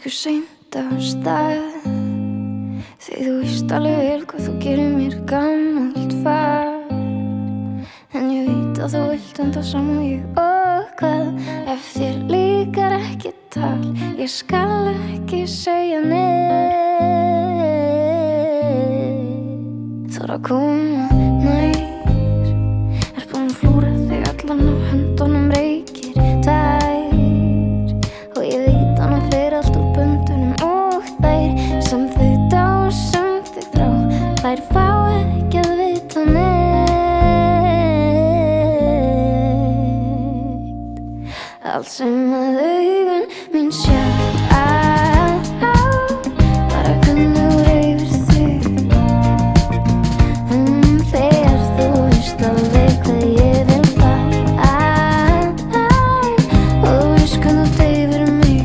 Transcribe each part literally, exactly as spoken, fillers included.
Tekur seint af stað, því þú veist alveg vel hvað þú gerir mér gamalt far. En ég veit að þú vilt enda sama og ég, og hvað ef þér líkar ekki tal, ég skal ekki segja neitt. Þarf að koma nær, er búin að flúra þig allan á höndunum, reykir tær, og ég veit hann að fleira allt úr böndunum, og þær sem þau dá, sem þau þrá, þær fá ekki að vita neitt. Allt sem að augun mín sjá, bara hvernig þú hreyfir þig, um, þegar þú veist alveg hvað ég vil fá, og þú veist hvernig þú deyfir mig.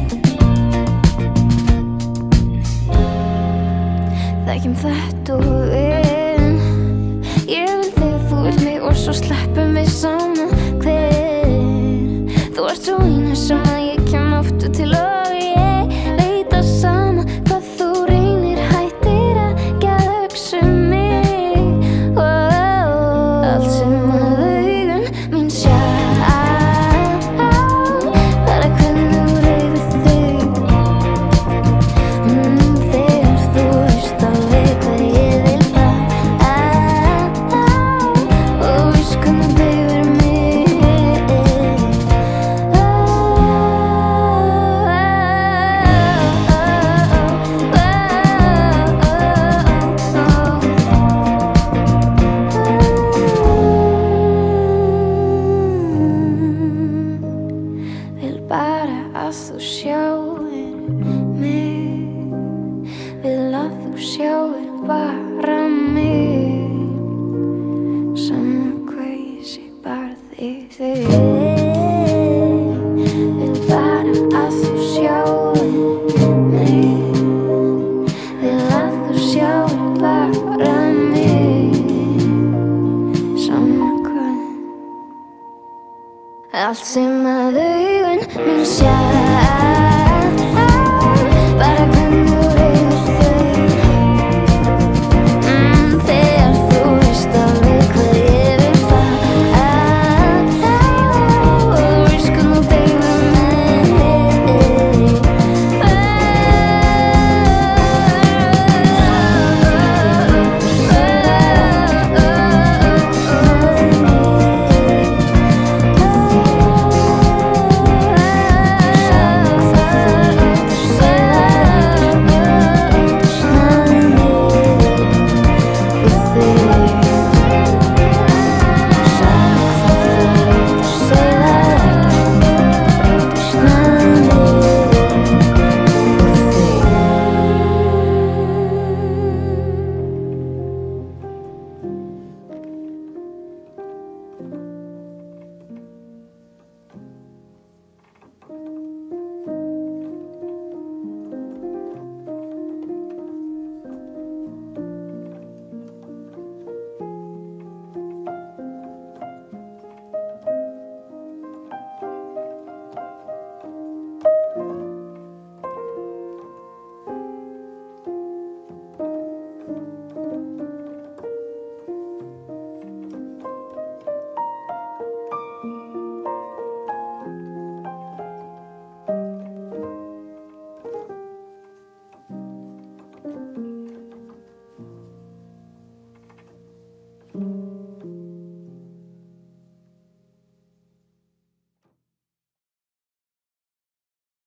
Þekkjum þetta og við, ég vil þig, þú vilt mig, og svo sleppum við saman hver. Þú ert svo eina sem að ég kem aftur til, og ég veit að sama hvað þú reynir, hættir ekki að hugsa um mig. Oh, allt sem að augun mín sjá, bara hvernig þú hreyfir þig, um, þegar þú veist alveg hvað ég vil fá, og þú veist hvernig þú deyfir mig. Vil bara að þú sjáir mig, vil að þú sjáir bara